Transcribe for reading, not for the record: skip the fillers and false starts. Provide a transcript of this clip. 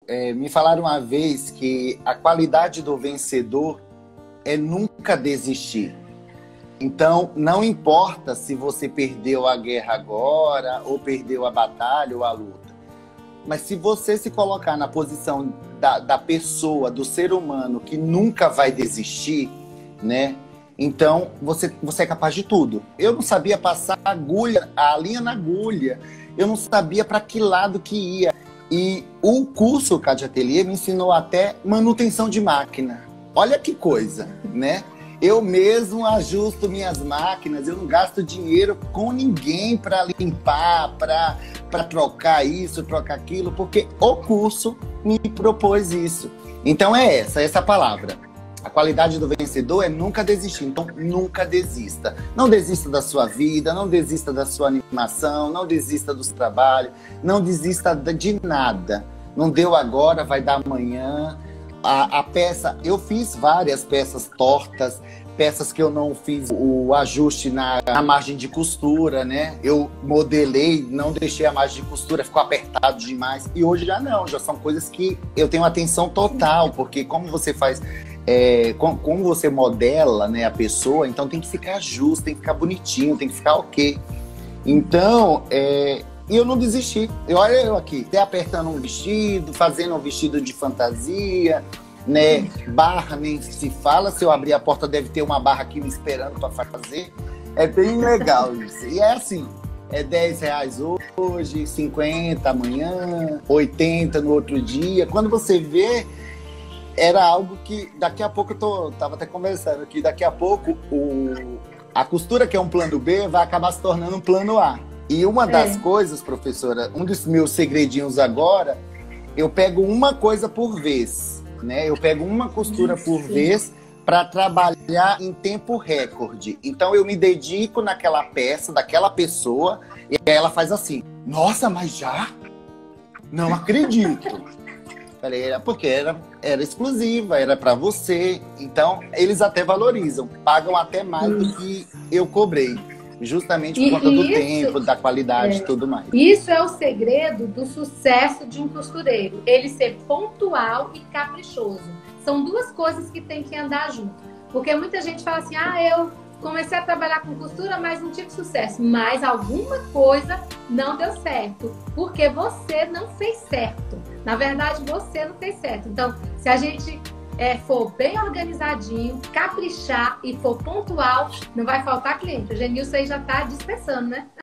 me falaram uma vez que a qualidade do vencedor é nunca desistir. Então, não importa se você perdeu a guerra agora, ou perdeu a batalha ou a luta. Mas se você se colocar na posição da pessoa, do ser humano, que nunca vai desistir, né? Então, você é capaz de tudo. Eu não sabia passar a linha na agulha. Eu não sabia para que lado que ia. E o curso CAD Ateliê me ensinou até manutenção de máquina. Olha que coisa, né? Eu mesmo ajusto minhas máquinas, eu não gasto dinheiro com ninguém para limpar, para trocar isso, trocar aquilo, porque o curso me propôs isso. Então é essa palavra. A qualidade do vencedor é nunca desistir. Então nunca desista. Não desista da sua vida, não desista da sua animação, não desista do seu trabalho, não desista de nada. Não deu agora, vai dar amanhã. A peça, eu fiz várias peças tortas, peças que eu não fiz o ajuste na margem de costura, né? Eu modelei, não deixei a margem de costura, ficou apertado demais. E hoje já não, já são coisas que eu tenho atenção total, porque como você faz, como você modela, né, a pessoa, então tem que ficar justo, tem que ficar bonitinho, tem que ficar ok. Então, e eu não desisti. Olha eu aqui, até apertando um vestido, fazendo um vestido de fantasia, né? Barra nem se fala. Se eu abrir a porta, deve ter uma barra aqui me esperando para fazer. É bem legal isso. E é assim, é R$10 hoje, 50 amanhã, 80 no outro dia. Quando você vê, era algo que daqui a pouco tava até conversando aqui, daqui a pouco a costura que é um plano B vai acabar se tornando um plano A. E uma das coisas, professora, um dos meus segredinhos agora, eu pego uma coisa por vez, né? Eu pego uma costura por vez para trabalhar em tempo recorde. Então eu me dedico naquela peça, daquela pessoa, e aí ela faz assim: nossa, mas já? Não acredito. Falei, porque era exclusiva, era para você. Então eles até valorizam, pagam até mais do que eu cobrei. Justamente por conta do tempo, da qualidade e tudo mais. Isso é o segredo do sucesso de um costureiro. Ele ser pontual e caprichoso. São duas coisas que tem que andar junto. Porque muita gente fala assim, eu comecei a trabalhar com costura, mas não tive sucesso. Mas alguma coisa não deu certo. Porque você não fez certo. Na verdade, você não fez certo. Então, se a gente for bem organizadinho, caprichar e for pontual, não vai faltar cliente. O Genilson aí já está dispensando, né?